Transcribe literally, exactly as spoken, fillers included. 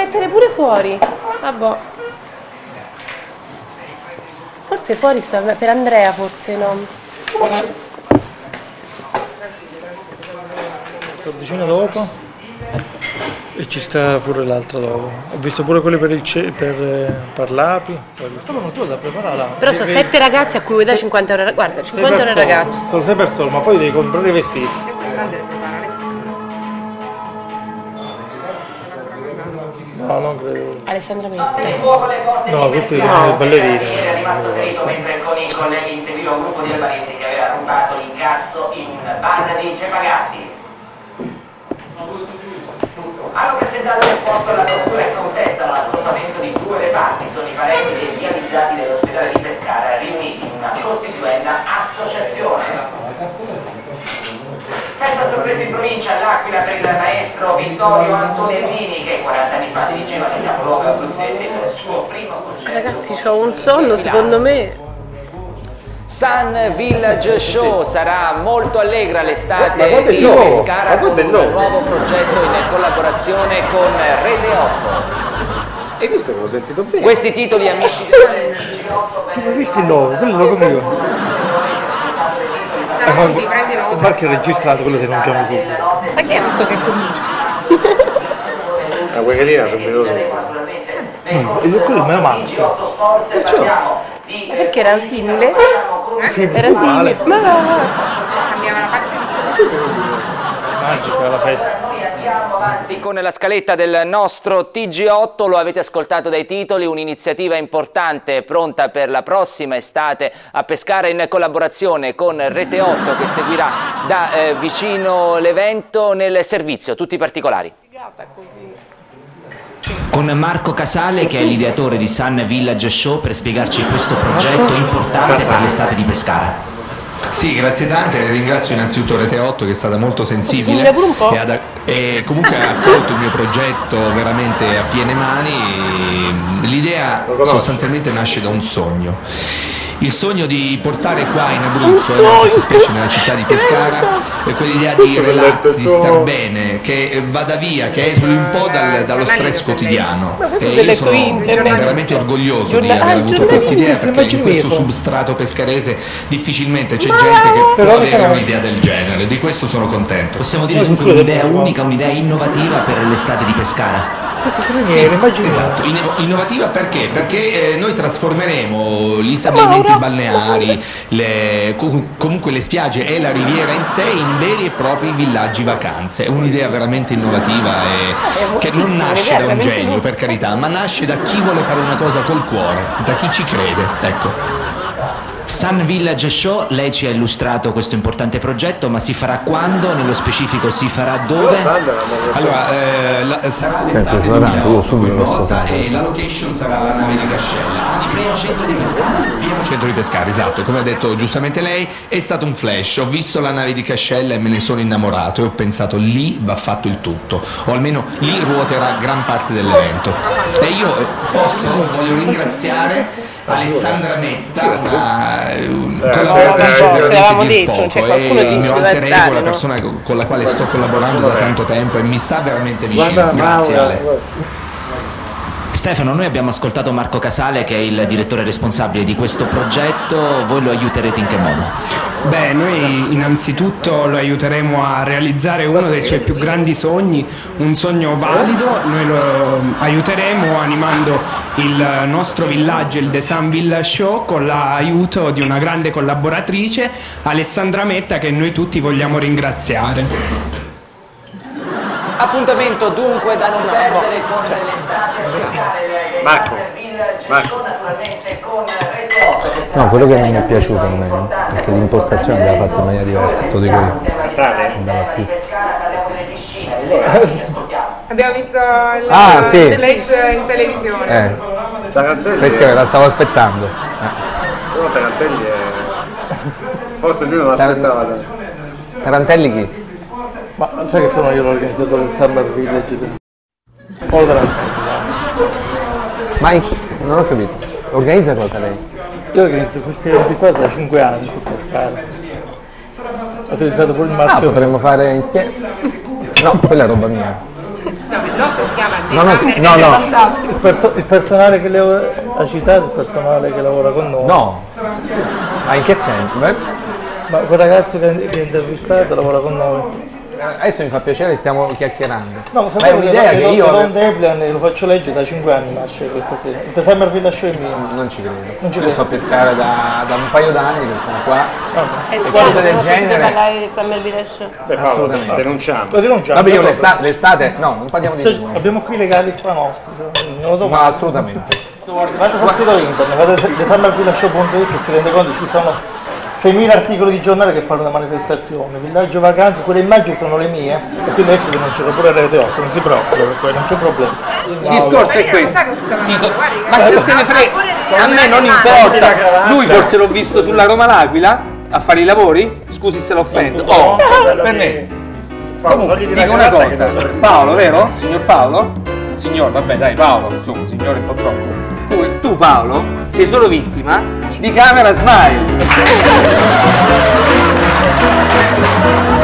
mettere pure fuori. Vabbè. Forse fuori sta per Andrea, forse no. Quattordicina dopo. E ci sta pure l'altra dopo. Ho visto pure quelli per il ce per, eh, per l'api. Ma tu da preparare. Però sono sette ragazzi a cui vuoi dare cinquanta euro. Guarda, cinquanta euro ragazzi. Sono sei persone, ma poi devi comprare i vestiti. No, non credo. Alessandra Metta. No, questi sono le ballerine. Era rimasto ferito mentre con i colleghi inseguiva un gruppo di albanesi che aveva rubato l'incasso in un bar di Cepagatti. Hanno presentato l'esposto alla procura e contestano l'accorpamento di due reparti. Sono i parenti degli avvisati dell'ospedale di Pescara riuniti in una costituenda associazione. Festa sorpresa in provincia all'Aquila per il maestro Vittorio Antonellini che quaranta anni fa dirigeva nel capoluogo abruzzese il suo primo concerto. Ragazzi, c'ho un sonno secondo me. Sun Village Show sarà molto allegra l'estate Ma di nuovo, Pescara con un nuovo. nuovo progetto in collaborazione con Rete otto. E questo l'ho sentito bene. Questi titoli amici del Ti hai visto il logo? Quello lo come io. No, non ti prendi nota. Il marchio è registrato, quello denunciamo subito. Ma chi è questo che conosce? La guerrina subito subito. E quello è meno marchio. Perciò? Perché era simile? Sì, Era simile. Ma no. Cambiava la parte di Magica la festa. Avanti con la scaletta del nostro T G otto, lo avete ascoltato dai titoli, un'iniziativa importante pronta per la prossima estate a Pescara in collaborazione con Rete otto che seguirà da eh, vicino l'evento nel servizio, tutti i particolari. Con Marco Casale che è l'ideatore di Sun Village Show per spiegarci questo progetto importante per l'estate di Pescara. Sì, grazie tante, ringrazio innanzitutto Rete otto che è stata molto sensibile e, ad, e comunque ha accolto il mio progetto veramente a piene mani. L'idea sostanzialmente nasce da un sogno. Il sogno di portare qua in Abruzzo, nella specie nella città di Pescara, è quell'idea di relax, di star bene, che vada via, che esuli un po' dal, dallo stress quotidiano. E io sono veramente orgoglioso di aver avuto questa idea, perché in questo substrato pescarese difficilmente c'è gente che può avere un'idea del genere. Di questo sono contento. Possiamo dire dunque un'idea unica, un'idea innovativa per l'estate di Pescara. Sì, esatto, innovativa perché? Perché eh, noi trasformeremo gli stabilimenti balneari, le, comunque le spiagge e la riviera in sé in veri e propri villaggi vacanze. È un'idea veramente innovativa e che non nasce da un genio, per carità, ma nasce da chi vuole fare una cosa col cuore, da chi ci crede, ecco. Sun Village Show, lei ci ha illustrato questo importante progetto, ma si farà quando? Nello specifico si farà dove? Allora, eh, la, sarà l'estate duemilaotto e la location sarà la nave di Cascella. Il primo centro di Pescara. Il primo centro di Pescara, esatto, come ha detto giustamente lei, è stato un flash. Ho visto la nave di Cascella e me ne sono innamorato e ho pensato lì va fatto il tutto, o almeno lì ruoterà gran parte dell'evento. E io posso, voglio ringraziare Alessandra Metta, una, una collaboratrice veramente di poco, cioè, è il mio alter ego, la persona con la quale sto collaborando da tanto tempo e mi sta veramente vicino. Grazie Ale. Stefano, noi abbiamo ascoltato Marco Casale che è il direttore responsabile di questo progetto, voi lo aiuterete in che modo? Beh, noi innanzitutto lo aiuteremo a realizzare uno dei suoi più grandi sogni, un sogno valido, noi lo aiuteremo animando il nostro villaggio, il The Sun Village Show, con l'aiuto di una grande collaboratrice, Alessandra Metta, che noi tutti vogliamo ringraziare. Appuntamento dunque da non perdere con l'estate Marco, Marco. No, quello che non mi è piaciuto a me è che l'impostazione andava fatta in maniera diversa, lo dico io. Andava più. Abbiamo visto il ah, sì. flash in televisione. Eh. Pesca, la stavo aspettando. Eh. Però Tarantelli è... forse lui non l'aspettava. Tarantelli chi? Ma sai che sono io l'organizzatore del Summer Village? O Tarantelli? Ma non ho capito. Organizza cosa lei? Io organizzo questi eventi qua da cinque anni su Pescara. Ho utilizzato pure il marchio. Ah, potremmo fare insieme? No, quella è roba mia. il nostro si chiama No, no, Desame no, no. Il, perso- il personale che le ha citato, il personale che lavora con noi. No. Ma in che senso? Beh, Ma quel ragazzo che, che ha intervistato lavora con noi. adesso mi fa piacere, stiamo chiacchierando. No, ma Ma è un'idea che io... Don Devlian lo faccio leggere da cinque anni, nasce questo qui. Il Designer Villa Show è mio. Non ci credo. Non ci io credo. sto a pescare da, da un paio d'anni che sono qua. Ah, E cose del genere. parlare del Summer Village. Beh, Paolo, Assolutamente. denunciamo. Lo denunciamo. Vabbè, io proprio. l'estate, l'estate, no, non parliamo di Cioè, nulla. abbiamo qui i legali qua nostri. Cioè, non lo No, domando. assolutamente. Guardate sul sito internet, guardate designer villa show punto it e si rende conto che ci sono seimila articoli di giornale che parlano della manifestazione, villaggio vacanze, quelle immagini sono le mie e quindi adesso denuncerò pure Rete otto, non si preoccupa per quello, non c'è problema. Il discorso è questo. Tito, ma che che se ne frega? A me non importa. Lui forse l'ho visto sulla Roma l'Aquila a fare i lavori? Scusi se l'offendo. Oh, per me. Comunque, dico una cosa. Paolo, vero? Signor Paolo? Signor, vabbè dai, Paolo, insomma, signore un po' troppo. Tu, tu Paolo, sei solo vittima di Camera Smile.